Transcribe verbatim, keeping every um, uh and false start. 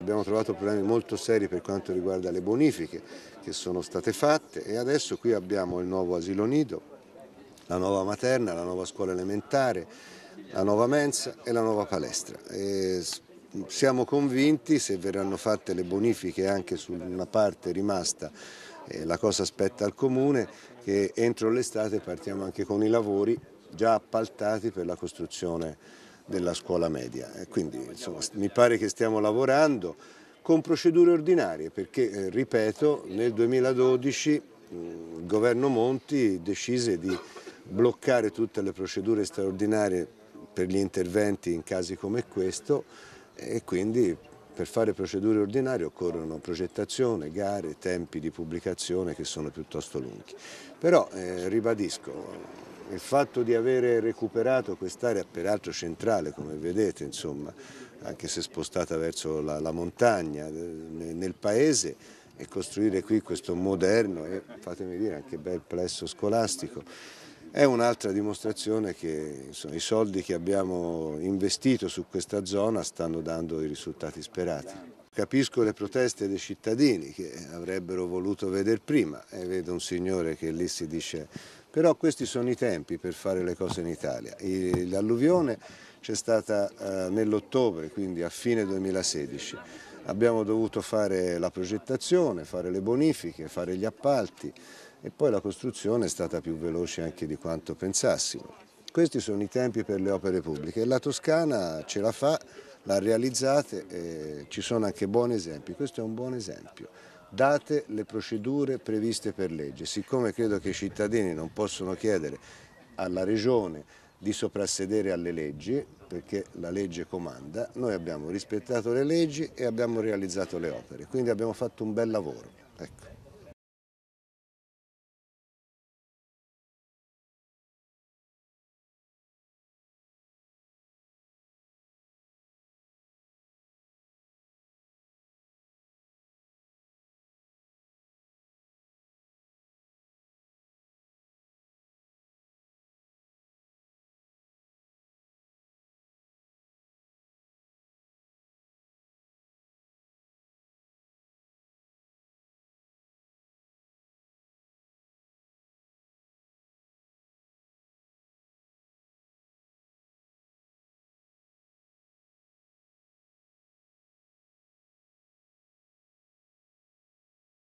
abbiamo trovato problemi molto seri per quanto riguarda le bonifiche che sono state fatte e adesso qui abbiamo il nuovo asilo nido, la nuova materna, la nuova scuola elementare, la nuova mensa e la nuova palestra. E siamo convinti, se verranno fatte le bonifiche anche su una parte rimasta, eh, la cosa spetta al Comune, che entro l'estate partiamo anche con i lavori già appaltati per la costruzione della scuola media. E quindi insomma, mi pare che stiamo lavorando con procedure ordinarie perché, eh, ripeto, nel duemiladodici il governo Monti decise di bloccare tutte le procedure straordinarie per gli interventi in casi come questo e quindi per fare procedure ordinarie occorrono progettazione, gare, tempi di pubblicazione che sono piuttosto lunghi. Però eh, ribadisco, il fatto di avere recuperato quest'area peraltro centrale, come vedete, insomma, anche se spostata verso la, la montagna nel, nel paese, e costruire qui questo moderno e, fatemi dire, anche bel plesso scolastico, è un'altra dimostrazione che insomma, i soldi che abbiamo investito su questa zona stanno dando i risultati sperati. Capisco le proteste dei cittadini che avrebbero voluto vedere prima e vedo un signore che lì si dice però questi sono i tempi per fare le cose in Italia. L'alluvione c'è stata eh, nell'ottobre, quindi a fine duemilasedici. Abbiamo dovuto fare la progettazione, fare le bonifiche, fare gli appalti e poi la costruzione è stata più veloce anche di quanto pensassimo. Questi sono i tempi per le opere pubbliche e la Toscana ce la fa, l'ha realizzate e ci sono anche buoni esempi. Questo è un buon esempio. Date le procedure previste per legge, siccome credo che i cittadini non possono chiedere alla Regione di soprassedere alle leggi, perché la legge comanda, noi abbiamo rispettato le leggi e abbiamo realizzato le opere, quindi abbiamo fatto un bel lavoro. Ecco.